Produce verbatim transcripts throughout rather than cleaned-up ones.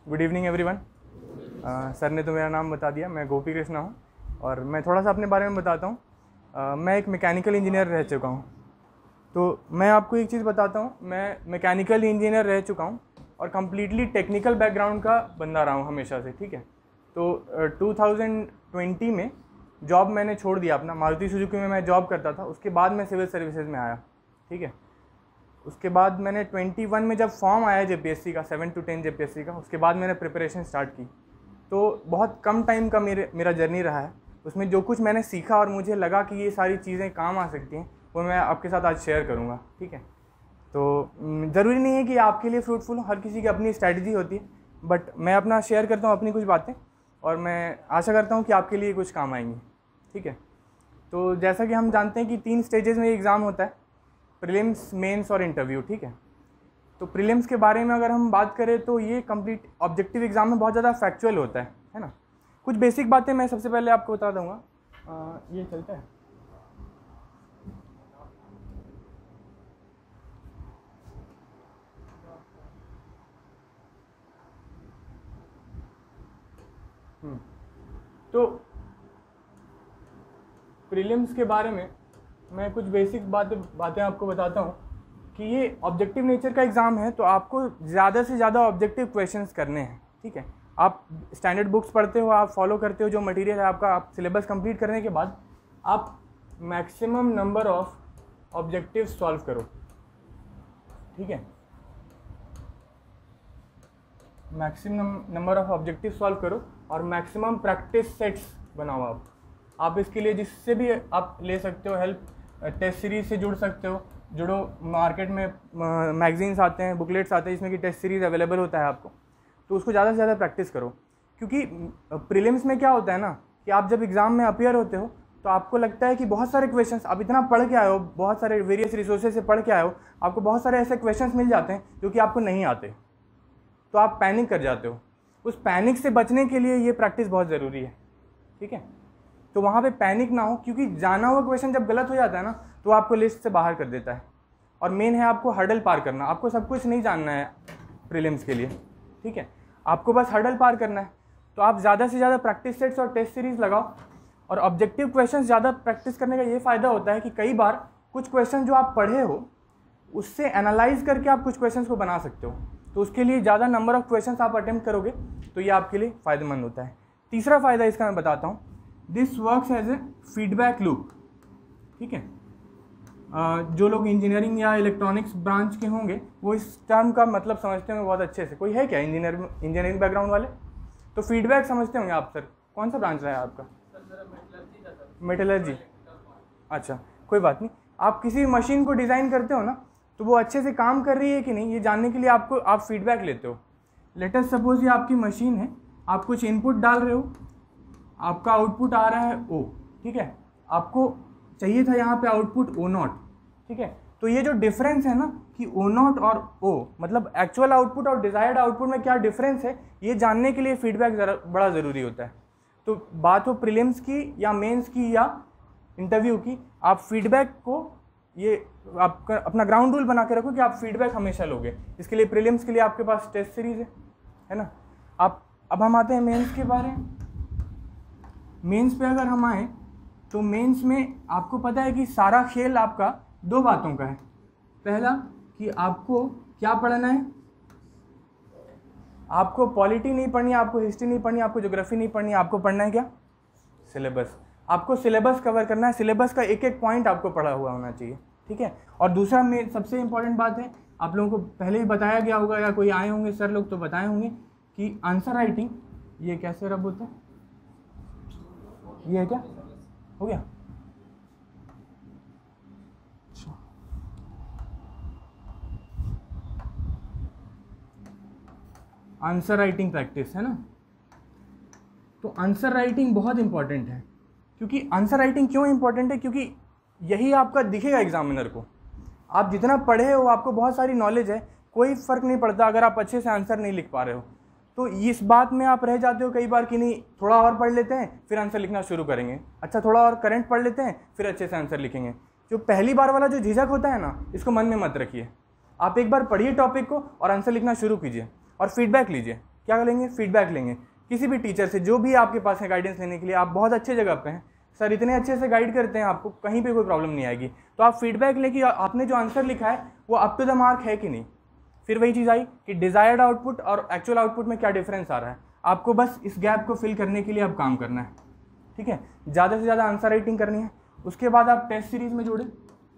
Good evening everyone. Sir ने तो मेरा नाम बता दिया, मैं गोपी कृष्णा हूँ और मैं थोड़ा सा अपने बारे में बताता हूँ। uh, मैं एक मैकेनिकल इंजीनियर रह चुका हूँ। तो मैं आपको एक चीज़ बताता हूँ, मैं मैकेनिकल इंजीनियर रह चुका हूँ और कम्प्लीटली टेक्निकल बैकग्राउंड का बंदा रहा हूँ हमेशा से। ठीक है, तो टू थाउजेंड ट्वेंटी में जॉब मैंने छोड़ दिया अपना। मारुति सुजुकी में मैं जॉब करता था, उसके बाद मैं सिविल सर्विसेज में आया। ठीक है, उसके बाद मैंने इक्कीस में जब फॉर्म आया जेपीएससी का, सेवन टू टेन जेपीएससी का, उसके बाद मैंने प्रिपरेशन स्टार्ट की। तो बहुत कम टाइम का मेरे मेरा जर्नी रहा है। उसमें जो कुछ मैंने सीखा और मुझे लगा कि ये सारी चीज़ें काम आ सकती हैं, वो मैं आपके साथ आज शेयर करूँगा। ठीक है, तो ज़रूरी नहीं है कि आपके लिए फ्रूटफुल हो, हर किसी की अपनी स्ट्रैटेजी होती है, बट मैं अपना शेयर करता हूँ अपनी कुछ बातें और मैं आशा करता हूँ कि आपके लिए कुछ काम आएंगी। ठीक है, तो जैसा कि हम जानते हैं कि तीन स्टेजेस में एग्ज़ाम होता है, प्रीलिम्स, मेंस और इंटरव्यू। ठीक है, तो प्रीलिम्स के बारे में अगर हम बात करें तो ये कंप्लीट ऑब्जेक्टिव एग्जाम में बहुत ज़्यादा फैक्चुअल होता है है ना। कुछ बेसिक बातें मैं सबसे पहले आपको बता दूंगा। आ, ये चलता है। तो प्रीलिम्स के बारे में मैं कुछ बेसिक बातें बातें आपको बताता हूँ कि ये ऑब्जेक्टिव नेचर का एग्ज़ाम है, तो आपको ज़्यादा से ज़्यादा ऑब्जेक्टिव क्वेश्चंस करने हैं। ठीक है, आप स्टैंडर्ड बुक्स पढ़ते हो, आप फॉलो करते हो जो मटेरियल है आपका, आप सिलेबस कंप्लीट करने के बाद आप maximum number of objective solve करो। ठीक है, maximum number of objective solve करो और मैक्सिमम प्रैक्टिस सेट्स बनाओ। आप आप इसके लिए जिससे भी आप ले सकते हो हेल्प, टेस्ट सीरीज से जुड़ सकते हो, जुड़ो। मार्केट में मैगजीन्स आते हैं, बुकलेट्स आते हैं जिसमें कि टेस्ट सीरीज अवेलेबल होता है आपको, तो उसको ज़्यादा से ज़्यादा प्रैक्टिस करो। क्योंकि प्रीलिम्स में क्या होता है ना कि आप जब एग्ज़ाम में अपीयर होते हो तो आपको लगता है कि बहुत सारे क्वेश्चंस आप इतना पढ़ के आए हो, बहुत सारे वेरियस रिसोर्सेज से पढ़ के आए हो, आपको बहुत सारे ऐसे क्वेश्चंस मिल जाते हैं जो कि आपको नहीं आते, तो आप पैनिक कर जाते हो। उस पैनिक से बचने के लिए ये प्रैक्टिस बहुत ज़रूरी है। ठीक है, तो वहाँ पे पैनिक ना हो, क्योंकि जाना हुआ क्वेश्चन जब गलत हो जाता है ना तो आपको लिस्ट से बाहर कर देता है। और मेन है आपको हर्डल पार करना। आपको सब कुछ नहीं जानना है प्रीलिम्स के लिए। ठीक है, आपको बस हर्डल पार करना है। तो आप ज़्यादा से ज़्यादा प्रैक्टिस सेट्स और टेस्ट सीरीज लगाओ। और ऑब्जेक्टिव क्वेश्चन ज़्यादा प्रैक्टिस करने का ये फ़ायदा होता है कि कई बार कुछ क्वेश्चन जो आप पढ़े हो उससे एनालाइज करके आप कुछ क्वेश्चन को बना सकते हो। तो उसके लिए ज़्यादा नंबर ऑफ क्वेश्चन आप अटेम्प्ट करोगे तो ये आपके लिए फ़ायदेमंद होता है। तीसरा फ़ायदा इसका मैं बताता हूँ, this works as a feedback loop. ठीक है, uh, जो लोग इंजीनियरिंग या इलेक्ट्रॉनिक्स ब्रांच के होंगे वो इस टर्म का मतलब समझते होंगे बहुत अच्छे से। कोई है क्या इंजीनियर इंजीनियरिंग बैकग्राउंड वाले? तो फीडबैक समझते होंगे आप। सर कौन सा ब्रांच रहा है आपका? मेटलर्जी। अच्छा, कोई बात नहीं। आप किसी मशीन को डिज़ाइन करते हो ना, तो वो अच्छे से काम कर रही है कि नहीं ये जानने के लिए आपको आप फीडबैक लेते हो। लेट अस सपोज ये आपकी मशीन है, आप कुछ इनपुट डाल रहे हो, आपका आउटपुट आ रहा है ओ। ठीक है, आपको चाहिए था यहाँ पे आउटपुट ओ नॉट। ठीक है, तो ये जो डिफरेंस है ना कि ओ नॉट और ओ मतलब एक्चुअल आउटपुट और डिजायर्ड आउटपुट में क्या डिफरेंस है, ये जानने के लिए फीडबैक ज़रा बड़ा ज़रूरी होता है। तो बात हो प्रीलिम्स की या मेंस की या इंटरव्यू की, आप फीडबैक को ये आप अपना ग्राउंड रूल बना के रखो कि आप फीडबैक हमेशा लोगे। इसके लिए प्रीलिम्स के लिए आपके पास टेस्ट सीरीज है है ना। आप अब हम आते हैं मेंस के बारे में। मेंस पे अगर हम आए तो मेंस में आपको पता है कि सारा खेल आपका दो बातों का है। पहला कि आपको क्या पढ़ना है, आपको पॉलिटी नहीं पढ़नी, आपको हिस्ट्री नहीं पढ़नी, आपको ज्योग्राफी नहीं पढ़नी, आपको पढ़ना है क्या? सिलेबस। आपको सिलेबस कवर करना है, सिलेबस का एक एक पॉइंट आपको पढ़ा हुआ होना चाहिए। ठीक है, और दूसरा में सबसे इंपॉर्टेंट बात है, आप लोगों को पहले ही बताया गया होगा या कोई आए होंगे सर लोग तो बताए होंगे कि आंसर राइटिंग ये कैसे रब होता है। ये है क्या? हो गया? आंसर राइटिंग प्रैक्टिस है ना। तो आंसर राइटिंग बहुत इंपॉर्टेंट है। क्योंकि आंसर राइटिंग क्यों इंपॉर्टेंट है? क्योंकि यही आपका दिखेगा एग्जामिनर को। आप जितना पढ़े हो, आपको बहुत सारी नॉलेज है, कोई फ़र्क नहीं पड़ता अगर आप अच्छे से आंसर नहीं लिख पा रहे हो। तो इस बात में आप रह जाते हो कई बार कि नहीं थोड़ा और पढ़ लेते हैं फिर आंसर लिखना शुरू करेंगे, अच्छा थोड़ा और करंट पढ़ लेते हैं फिर अच्छे से आंसर लिखेंगे। जो पहली बार वाला जो झिझक होता है ना, इसको मन में मत रखिए। आप एक बार पढ़िए टॉपिक को और आंसर लिखना शुरू कीजिए और फीडबैक लीजिए क्या लेंगे, फीडबैक लेंगे किसी भी टीचर से, जो भी आपके पास है गाइडेंस लेने के लिए। आप बहुत अच्छे जगह पे हैं, सर इतने अच्छे से गाइड करते हैं, आपको कहीं पे कोई प्रॉब्लम नहीं आएगी। तो आप फीडबैक लेके आपने जो आंसर लिखा है वो अप टू द मार्क है कि नहीं। फिर वही चीज़ आई कि डिज़ायर्ड आउटपुट और एक्चुअल आउटपुट में क्या डिफरेंस आ रहा है। आपको बस इस गैप को फिल करने के लिए अब काम करना है, ठीक है। ज़्यादा से ज़्यादा आंसर राइटिंग करनी है। उसके बाद आप टेस्ट सीरीज में जोड़े,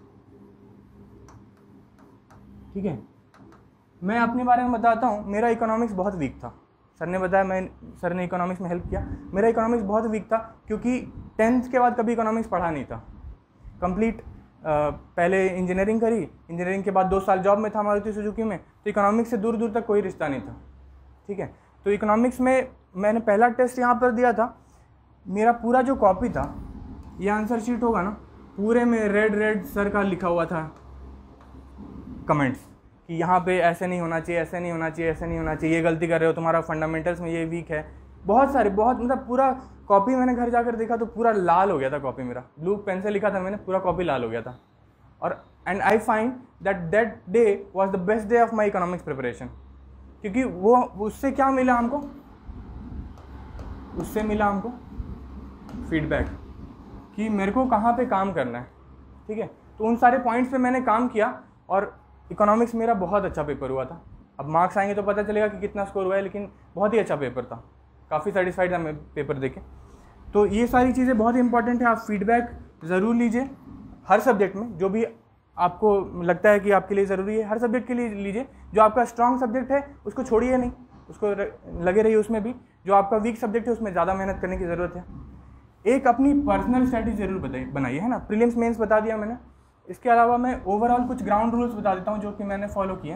ठीक है। मैं अपने बारे में बताता हूँ, मेरा इकोनॉमिक्स बहुत वीक था। सर ने बताया, मैं सर ने इकोनॉमिक्स में हेल्प किया। मेरा इकोनॉमिक्स बहुत वीक था क्योंकि टेंथ के बाद कभी इकोनॉमिक्स पढ़ा नहीं था। कंप्लीट पहले इंजीनियरिंग करी, इंजीनियरिंग के बाद दो साल जॉब में था मारुति सुजुकी में, तो इकोनॉमिक्स से दूर दूर तक कोई रिश्ता नहीं था, ठीक है। तो इकोनॉमिक्स में मैंने पहला टेस्ट यहाँ पर दिया था। मेरा पूरा जो कॉपी था, ये आंसर शीट होगा ना, पूरे में रेड रेड सर का लिखा हुआ था कमेंट्स कि यहाँ पे ऐसे नहीं होना चाहिए, ऐसे नहीं होना चाहिए, ऐसे नहीं होना चाहिए, ये गलती कर रहे हो, तुम्हारा फंडामेंटल्स में ये वीक है। बहुत सारे, बहुत मतलब पूरा कॉपी मैंने घर जाकर देखा तो पूरा लाल हो गया था कॉपी मेरा। ब्लू पेन से लिखा था मैंने, पूरा कॉपी लाल हो गया था। और and I find that that day was the best day of my economics preparation, क्योंकि वो उससे क्या मिला हमको, उससे मिला हमको फीडबैक कि मेरे को कहाँ पे काम करना है, ठीक है। तो उन सारे पॉइंट्स पे मैंने काम किया और इकोनॉमिक्स मेरा बहुत अच्छा पेपर हुआ था। अब मार्क्स आएंगे तो पता चलेगा कि कितना स्कोर हुआ है, लेकिन बहुत ही अच्छा पेपर था, काफ़ी सेटिस्फाइड था मैं पेपर देके। तो ये सारी चीज़ें बहुत इंपॉर्टेंट है। आप फीडबैक ज़रूर लीजिए हर सब्जेक्ट में, जो भी आपको लगता है कि आपके लिए ज़रूरी है, हर सब्जेक्ट के लिए लीजिए। जो आपका स्ट्रॉन्ग सब्जेक्ट है उसको छोड़िए नहीं, उसको लगे रहिए उसमें भी। जो आपका वीक सब्जेक्ट है उसमें ज़्यादा मेहनत करने की ज़रूरत है। एक अपनी पर्सनल स्ट्रैटेजी ज़रूर बताइए बनाइए, है ना। प्रीलिम्स मेंस बता दिया मैंने, इसके अलावा मैं ओवरऑल कुछ ग्राउंड रूल्स बता देता हूँ जो कि मैंने फॉलो किए।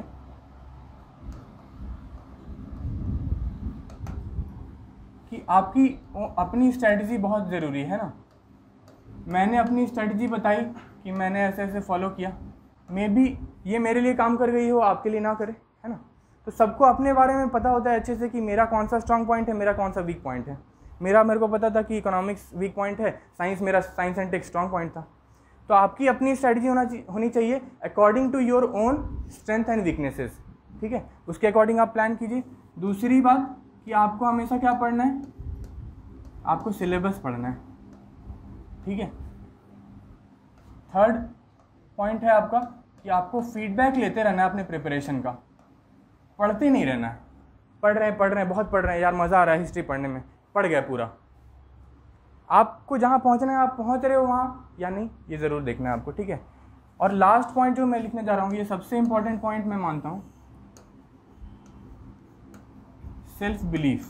कि आपकी अपनी स्ट्रैटेजी बहुत ज़रूरी है ना। मैंने अपनी स्ट्रैटेजी बताई कि मैंने ऐसे ऐसे फॉलो किया, मे बी ये मेरे लिए काम कर गई हो, आपके लिए ना करे, है ना। तो सबको अपने बारे में पता होता है अच्छे से कि मेरा कौन सा स्ट्रॉन्ग पॉइंट है, मेरा कौन सा वीक पॉइंट है। मेरा मेरे को पता था कि इकोनॉमिक्स वीक पॉइंट है, साइंस मेरा science and tech strong point था। तो आपकी अपनी स्ट्रैटेजी होना होनी चाहिए according to your own strength and weaknesses, ठीक है। उसके अकॉर्डिंग आप प्लान कीजिए। दूसरी बात कि आपको हमेशा क्या पढ़ना है, आपको सिलेबस पढ़ना है, ठीक है। थर्ड पॉइंट है आपका कि आपको फीडबैक लेते रहना है अपने प्रिपरेशन का, पढ़ते नहीं रहना है। पढ़ रहे हैं पढ़ रहे हैं बहुत पढ़ रहे हैं, यार मज़ा आ रहा है हिस्ट्री पढ़ने में, पढ़ गया पूरा। आपको जहाँ पहुँचना है आप पहुँच रहे हो वहाँ या नहीं, ये ज़रूर देखना है आपको, ठीक है। और लास्ट पॉइंट जो मैं लिखने जा रहा हूँ, ये सबसे इंपॉर्टेंट पॉइंट मैं मानता हूँ, सेल्फ बिलीफ,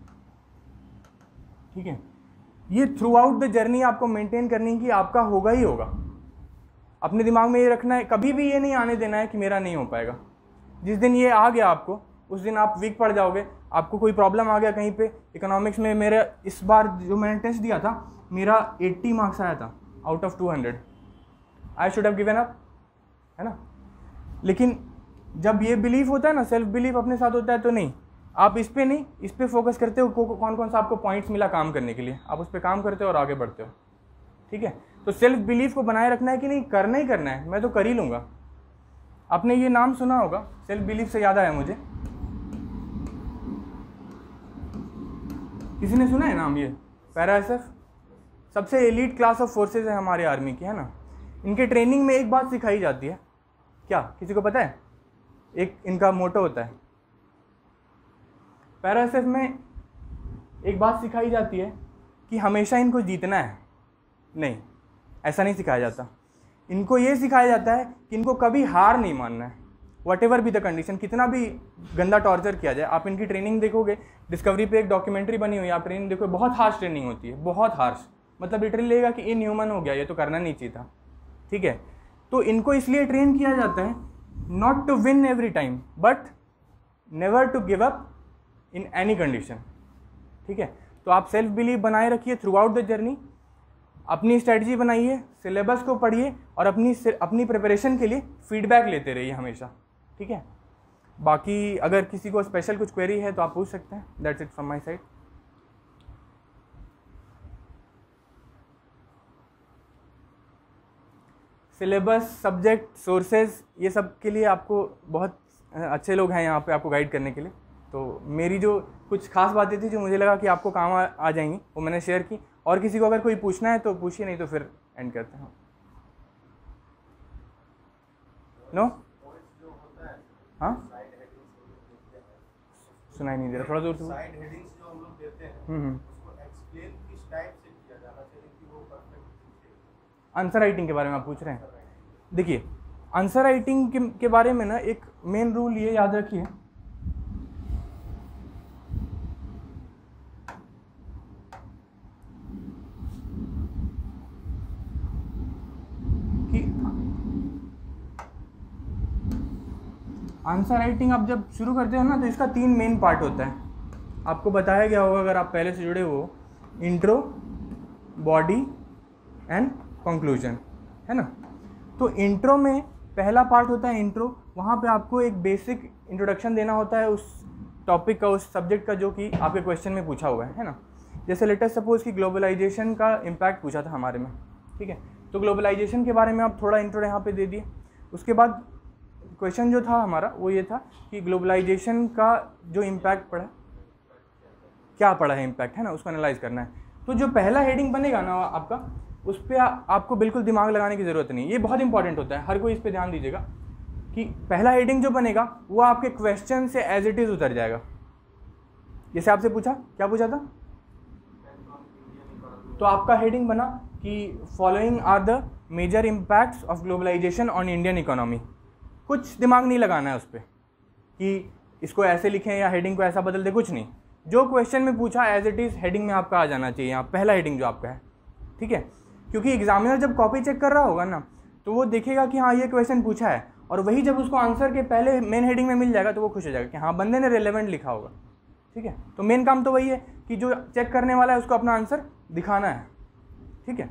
ठीक है। ये थ्रू आउट द जर्नी आपको मेंटेन करनी है कि आपका होगा ही होगा। अपने दिमाग में ये रखना है, कभी भी ये नहीं आने देना है कि मेरा नहीं हो पाएगा। जिस दिन ये आ गया आपको, उस दिन आप वीक पड़ जाओगे। आपको कोई प्रॉब्लम आ गया कहीं पे, इकोनॉमिक्स में मेरा इस बार जो मैंने टेस्ट दिया था, मेरा अस्सी मार्क्स आया था out of two hundred. I should have given up, है ना। लेकिन जब ये बिलीफ होता है ना, सेल्फ बिलीफ अपने साथ होता है, तो नहीं, आप इस पे नहीं, इस पे फोकस करते हो कौन कौन सा आपको पॉइंट्स मिला काम करने के लिए, आप उस पर काम करते हो और आगे बढ़ते हो, ठीक है। तो सेल्फ बिलीफ को बनाए रखना है कि नहीं, करना ही करना है, मैं तो कर ही लूँगा। आपने ये नाम सुना होगा, सेल्फ बिलीफ से याद आया मुझे, किसी ने सुना है नाम, ये पैरा एस एफ सबसे एलीट क्लास ऑफ फोर्सेज है हमारे आर्मी की, है ना। इनके ट्रेनिंग में एक बात सिखाई जाती है, क्या किसी को पता है? एक इनका मोटो होता है पैरा एस एफ में, एक बात सिखाई जाती है कि हमेशा इनको जीतना है। नहीं, ऐसा नहीं सिखाया जाता। इनको ये सिखाया जाता है कि इनको कभी हार नहीं मानना है, whatever be the condition, कितना भी गंदा टॉर्चर किया जाए। आप इनकी ट्रेनिंग देखोगे, डिस्कवरी पे एक डॉक्यूमेंट्री बनी हुई है, आप ट्रेनिंग देखो, बहुत हार्श ट्रेनिंग होती है, बहुत हार्श, मतलब लिटरली लगेगा कि इन ह्यूमन हो गया, ये तो करना नहीं चाहिए था, ठीक है। तो इनको इसलिए ट्रेन किया जाता है not to win every time, but never to give up in any condition, ठीक है। तो आप सेल्फ बिलीव बनाए रखिए थ्रू आउट द जर्नी, अपनी स्ट्रेटजी बनाइए, सिलेबस को पढ़िए और अपनी अपनी प्रिपरेशन के लिए फीडबैक लेते रहिए हमेशा, ठीक है। बाकी अगर किसी को स्पेशल कुछ क्वेरी है तो आप पूछ सकते हैं। That's it from my side. Syllabus, subject, sources, ये सब के लिए आपको बहुत अच्छे लोग हैं यहाँ पे आपको गाइड करने के लिए। तो मेरी जो कुछ खास बातें थी जो मुझे लगा कि आपको काम आ, आ जाएंगी वो मैंने शेयर की। और किसी को अगर कोई पूछना है तो पूछिए, नहीं तो फिर एंड करते हैं। नो हाँ सुनाई नहीं दे रहा, थोड़ा जोर से। साइड हेडिंग्स जो हम लोग देते हैं हम्म उसको एक्सप्लेन किस टाइप से किया जाना चाहिए कि वो परफेक्ट। आंसर राइटिंग के बारे में आप पूछ रहे हैं। देखिए आंसर राइटिंग के, के बारे में ना एक मेन रूल ये याद रखिए कि आंसर राइटिंग आप जब शुरू करते हो ना तो इसका तीन मेन पार्ट होता है। आपको बताया गया होगा अगर आप पहले से जुड़े हो, इंट्रो, बॉडी एंड कंक्लूजन, है ना। तो इंट्रो में पहला पार्ट होता है इंट्रो, वहाँ पे आपको एक बेसिक इंट्रोडक्शन देना होता है उस टॉपिक का, उस सब्जेक्ट का जो कि आपके क्वेश्चन में पूछा हुआ है है ना। जैसे लेटेस्ट सपोज कि ग्लोबलाइजेशन का इम्पैक्ट पूछा था हमारे में, ठीक है, तो ग्लोबलाइजेशन के बारे में आप थोड़ा इंट्रो यहाँ पे दे दिए। उसके बाद क्वेश्चन जो था हमारा वो ये था कि ग्लोबलाइजेशन का जो इम्पैक्ट पड़ा, क्या पड़ा है इम्पैक्ट, है ना, उसको एनालाइज करना है। तो जो पहला हेडिंग बनेगा ना आपका, उस पर आ, आपको बिल्कुल दिमाग लगाने की ज़रूरत नहीं, ये बहुत इंपॉर्टेंट होता है, हर कोई इस पर ध्यान दीजिएगा कि पहला हेडिंग जो बनेगा वो आपके क्वेश्चन से एज इट इज़ उतर जाएगा। जैसे आपसे पूछा, क्या पूछा था, तो आपका हेडिंग बना कि following are the major impacts of globalisation on Indian economy. कुछ दिमाग नहीं लगाना है उस पर कि इसको ऐसे लिखें या हेडिंग को ऐसा बदल दे, कुछ नहीं। जो क्वेश्चन में पूछा एज इट इज़ हेडिंग में आपका आ जाना चाहिए, यहाँ पहला हेडिंग जो आपका है, ठीक है। क्योंकि एग्जामिनर जब कॉपी चेक कर रहा होगा ना तो वो देखेगा कि हाँ ये क्वेश्चन पूछा है, और वही जब उसको आंसर के पहले मेन हेडिंग में मिल जाएगा तो वो खुश हो जाएगा कि हाँ बंदे ने रेलेवेंट लिखा होगा, ठीक है। तो मेन काम तो वही है कि जो चेक करने वाला है उसको अपना आंसर दिखाना है, ठीक है।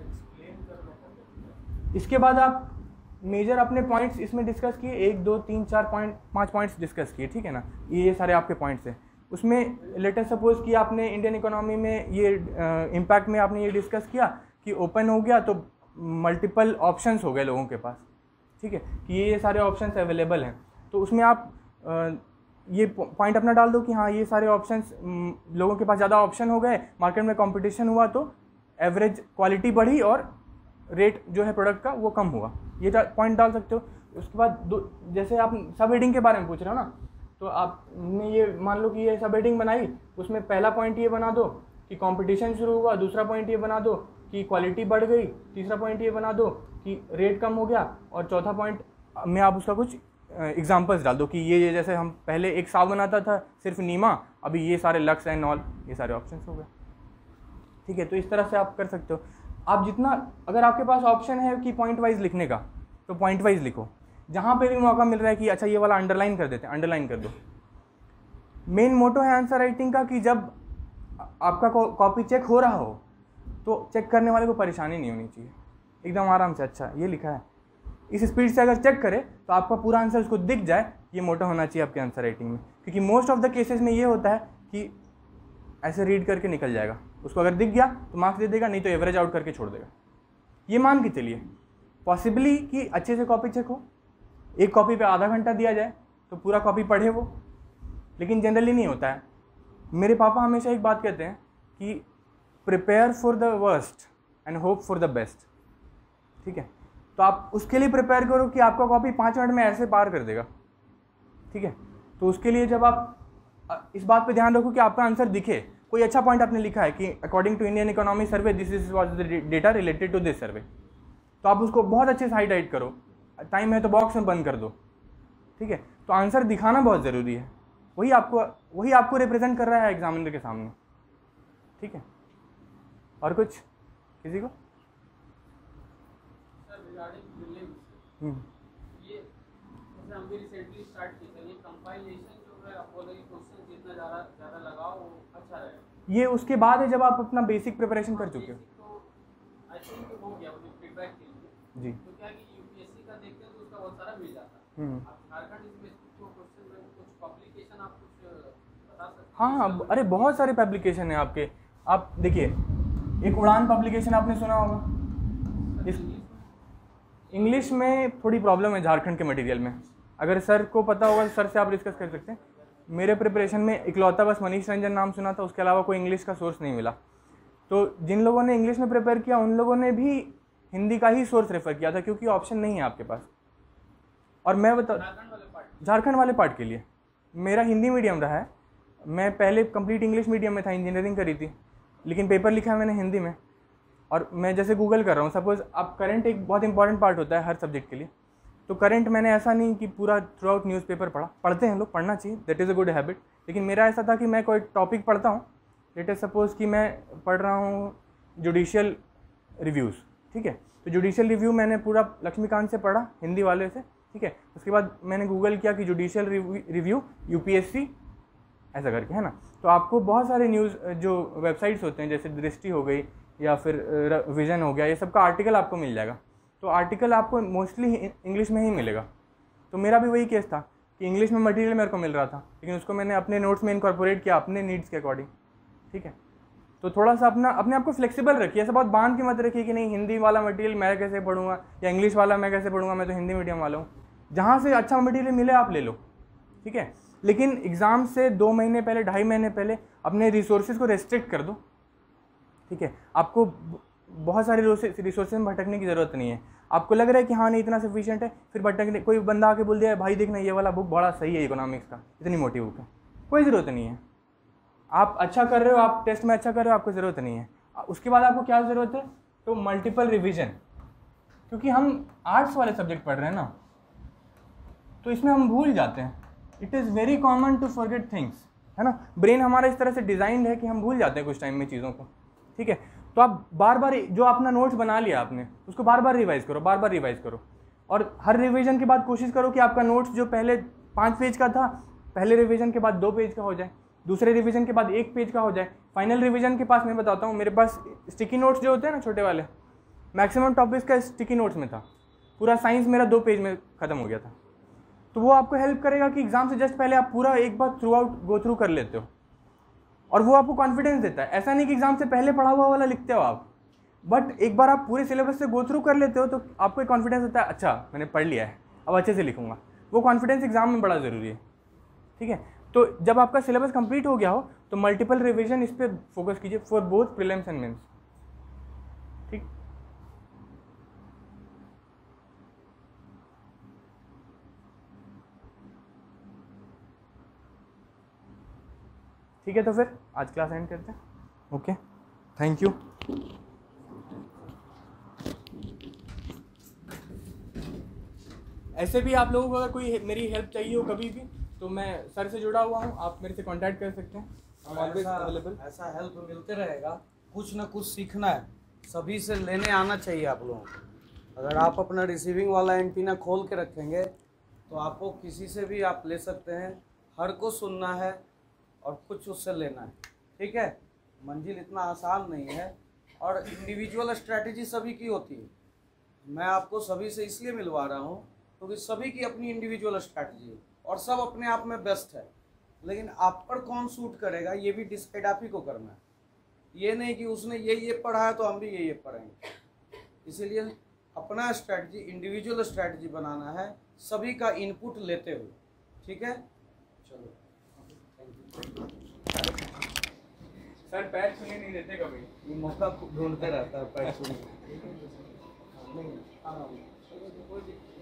इसके बाद आप मेजर अपने पॉइंट्स इसमें डिस्कस किए, एक दो तीन चार पॉइंट पांच पॉइंट्स डिस्कस किए, ठीक है ना, ये ये सारे आपके पॉइंट्स हैं। उसमें लेटेस्ट सपोज कि आपने इंडियन इकोनॉमी में ये इम्पैक्ट में आपने ये डिस्कस किया कि ओपन हो गया तो मल्टीपल ऑप्शंस हो गए लोगों के पास, ठीक है, कि ये ये सारे ऑप्शंस अवेलेबल हैं। तो उसमें आप आ, ये पॉइंट अपना डाल दो कि हाँ ये सारे ऑप्शंस, लोगों के पास ज़्यादा ऑप्शन हो गए, मार्केट में कंपटीशन हुआ तो एवरेज क्वालिटी बढ़ी और रेट जो है प्रोडक्ट का वो कम हुआ, ये पॉइंट डाल सकते हो। उसके बाद दो, जैसे आप सब हेडिंग के बारे में पूछ रहे हो ना, तो आपने ये मान लो कि ये सब हेडिंग बनाई, उसमें पहला पॉइंट ये बना दो कि कंपटीशन शुरू हुआ, दूसरा पॉइंट ये बना दो कि क्वालिटी बढ़ गई, तीसरा पॉइंट ये बना दो कि रेट कम हो गया, और चौथा पॉइंट में आप उसका कुछ एग्जांपल्स डाल दो कि ये ये जैसे हम पहले एक साबुन आता था सिर्फ नीमा, अभी ये सारे लक्स एंड ऑल, ये सारे ऑप्शंस हो गए, ठीक है। तो इस तरह से आप कर सकते हो। आप जितना, अगर आपके पास ऑप्शन है कि पॉइंट वाइज लिखने का तो पॉइंट वाइज लिखो, जहाँ पे भी मौका मिल रहा है कि अच्छा ये वाला अंडरलाइन कर देते हैं, अंडरलाइन कर दो। मेन मोटो है आंसर राइटिंग का कि जब आपका कॉपी चेक हो रहा हो तो चेक करने वाले को परेशानी नहीं होनी चाहिए, एकदम आराम से अच्छा ये लिखा है, इस स्पीड से अगर चेक करे तो आपका पूरा आंसर उसको दिख जाए, ये मोटो होना चाहिए आपके आंसर राइटिंग में। क्योंकि मोस्ट ऑफ द केसेस में ये होता है कि ऐसे रीड करके निकल जाएगा, उसको अगर दिख गया तो मार्क्स दे देगा, नहीं तो एवरेज आउट करके छोड़ देगा। ये मान के चलिए पॉसिबली कि अच्छे से कॉपी चेक हो, एक कॉपी पे आधा घंटा दिया जाए तो पूरा कॉपी पढ़े वो, लेकिन जनरली नहीं होता है। मेरे पापा हमेशा एक बात कहते हैं कि prepare for the worst and hope for the best, ठीक है। तो आप उसके लिए प्रिपेयर करो कि आपका कॉपी पाँच मिनट में ऐसे पार कर देगा, ठीक है। तो उसके लिए जब आप इस बात पे ध्यान रखो कि आपका आंसर दिखे, कोई अच्छा पॉइंट आपने लिखा है कि according to Indian economy survey this is was the data related to this survey, तो आप उसको बहुत अच्छे से हाईलाइट करो, टाइम है तो बॉक्स में बंद कर दो, ठीक है। तो आंसर दिखाना बहुत ज़रूरी है, वही आपको वही आपको रिप्रेजेंट कर रहा है एग्जामिनर के सामने, ठीक है। और कुछ किसी को? सर रिगार्डिंग प्रीलिम्स, ये जैसे हम भी रिसेंटली स्टार्ट किए थे, ये कंपाइलेशन जो है आप बोले कि क्वेश्चन जितना ज़्यादा ज़्यादा लगाओ वो अच्छा रहेगा। ये उसके बाद है जब आप अपना बेसिक प्रिपरेशन कर चुके हो। तो आई थिंक हो गया मुझे फीडबैक के लिए जी। तो क्या कि यूपीएससी का देखते हैं तो उसका बहुत सारा मिल जाता है। आप झारखंड स्पेसिफिक को क्वेश्चन में कुछ पब्लिकेशन आप कुछ बता सकते हैं? हाँ हाँ, अरे बहुत सारे पब्लिकेशन है आपके। आप देखिए, एक उड़ान पब्लिकेशन आपने सुना होगा। इस इंग्लिश में थोड़ी प्रॉब्लम है झारखंड के मटेरियल में, अगर सर को पता होगा सर से आप डिस्कस कर सकते हैं। मेरे प्रिपरेशन में इकलौता बस मनीष रंजन नाम सुना था, उसके अलावा कोई इंग्लिश का सोर्स नहीं मिला। तो जिन लोगों ने इंग्लिश में प्रिपेयर किया उन लोगों ने भी हिंदी का ही सोर्स रेफर किया था, क्योंकि ऑप्शन नहीं है आपके पास। और मैं बता झारखंड वाले पार्ट के लिए मेरा हिंदी मीडियम रहा है। मैं पहले कंप्लीट इंग्लिश मीडियम में था, इंजीनियरिंग करी थी, लेकिन पेपर लिखा है मैंने हिंदी में। और मैं जैसे गूगल कर रहा हूँ, सपोज अब करंट एक बहुत इंपॉर्टेंट पार्ट होता है हर सब्जेक्ट के लिए। तो करंट मैंने ऐसा नहीं कि पूरा थ्रू आउट न्यूज़पेपर पढ़ा, पढ़ते हैं लोग, पढ़ना चाहिए, that is a good habit. लेकिन मेरा ऐसा था कि मैं कोई टॉपिक पढ़ता हूँ, लेट इज सपोज कि मैं पढ़ रहा हूँ जुडिशियल रिव्यूज़, ठीक है। तो जुडिशियल रिव्यू मैंने पूरा लक्ष्मीकांत से पढ़ा, हिंदी वाले से, ठीक है। उसके बाद मैंने गूगल किया कि जुडिशियल रिव्यू यूपीएससी ऐसा करके, है ना। तो आपको बहुत सारे न्यूज़ जो वेबसाइट्स होते हैं, जैसे दृष्टि हो गई या फिर विजन हो गया, ये सब का आर्टिकल आपको मिल जाएगा। तो आर्टिकल आपको मोस्टली इंग्लिश में ही मिलेगा। तो मेरा भी वही केस था कि इंग्लिश में मटेरियल मेरे को मिल रहा था, लेकिन उसको मैंने अपने नोट्स में इनकॉर्पोरेट किया अपने नीड्स के अकॉर्डिंग, ठीक है। तो थोड़ा सा अपना अपने आप को फ्लेक्सिबल रखिए, ऐसा बहुत बांध के मत रखिए कि नहीं हिंदी वाला मटेरियल मैं कैसे पढ़ूंगा या इंग्लिश वाला मैं कैसे पढ़ूंगा, मैं तो हिंदी मीडियम वाला हूँ। जहाँ से अच्छा मटेरियल मिले आप ले लो, ठीक है। लेकिन एग्ज़ाम से दो महीने पहले, ढाई महीने पहले अपने रिसोर्सेज को रेस्ट्रिक्ट कर दो, ठीक है। आपको बहुत सारे रिसोर्सेज में भटकने की ज़रूरत नहीं है। आपको लग रहा है कि हाँ नहीं इतना सफिशिएंट है, फिर भटकने, कोई बंदा आके बोल दिया भाई देखना ये वाला बुक बड़ा सही है इकोनॉमिक्स का, इतनी मोटी बुक है, कोई ज़रूरत नहीं है। आप अच्छा कर रहे हो, आप टेस्ट में अच्छा कर रहे हो, आपको ज़रूरत नहीं है। उसके बाद आपको क्या ज़रूरत है, तो मल्टीपल रिविज़न, क्योंकि हम आर्ट्स वाले सब्जेक्ट पढ़ रहे हैं ना, तो इसमें हम भूल जाते हैं। It is very common to forget things, है ना। ब्रेन हमारा इस तरह से डिज़ाइंड है कि हम भूल जाते हैं कुछ टाइम में चीज़ों को, ठीक है। तो आप बार बार जो अपना नोट्स बना लिया आपने, उसको बार बार रिवाइज़ करो, बार बार रिवाइज़ करो। और हर रिवीजन के बाद कोशिश करो कि आपका नोट्स जो पहले पाँच पेज का था, पहले रिवीजन के बाद दो पेज का हो जाए, दूसरे रिवीजन के बाद एक पेज का हो जाए। फाइनल रिवीजन के पास मैं बताता हूँ, मेरे पास स्टिकी नोट्स जो होते हैं ना छोटे वाले, मैक्सिमम टॉपिक्स का स्टिकी नोट्स में था। पूरा साइंस मेरा दो पेज में ख़त्म हो गया था। तो वो आपको हेल्प करेगा कि एग्जाम से जस्ट पहले आप पूरा एक बार थ्रू आउट गो थ्रू कर लेते हो, और वो आपको कॉन्फिडेंस देता है। ऐसा नहीं कि एग्जाम से पहले पढ़ा हुआ वाला लिखते हो आप, बट एक बार आप पूरे सिलेबस से गो थ्रू कर लेते हो तो आपको एक कॉन्फिडेंस होता है, अच्छा मैंने पढ़ लिया है अब अच्छे से लिखूंगा। वो कॉन्फिडेंस एग्जाम में बड़ा ज़रूरी है, ठीक है। तो जब आपका सिलेबस कंप्लीट हो गया हो तो मल्टीपल रिवीजन इस पर फोकस कीजिए for both prelims and mains, ठीक। ठीक है, तो फिर आज क्लास एंड करते हैं। Okay, thank you. ऐसे भी आप लोगों को अगर कोई मेरी हेल्प चाहिए हो कभी भी, तो मैं सर से जुड़ा हुआ हूँ, आप मेरे से कांटेक्ट कर सकते हैं। Always available. ऐसा हेल्प मिलते रहेगा, कुछ ना कुछ सीखना है, सभी से लेने आना चाहिए आप लोगों को। अगर आप अपना रिसीविंग वाला एंटीना खोल के रखेंगे तो आपको किसी से भी आप ले सकते हैं, हर को सुनना है और कुछ उससे लेना है, ठीक है। मंजिल इतना आसान नहीं है, और इंडिविजुअल स्ट्रैटेजी सभी की होती है। मैं आपको सभी से इसलिए मिलवा रहा हूँ क्योंकि तो सभी की अपनी इंडिविजुअल स्ट्रैटेजी है और सब अपने आप में बेस्ट है, लेकिन आप पर कौन सूट करेगा ये भी डिसाइड आप ही को करना है। ये नहीं कि उसने ये ये पढ़ा है तो हम भी ये ये पढ़ेंगे। इसीलिए अपना स्ट्रैटेजी, इंडिविजुअल स्ट्रैटेजी बनाना है, सभी का इनपुट लेते हुए, ठीक है। चलो, सर पैर छूने नहीं देते कभी, ये मौका ढूंढते रहता है पैर छूने।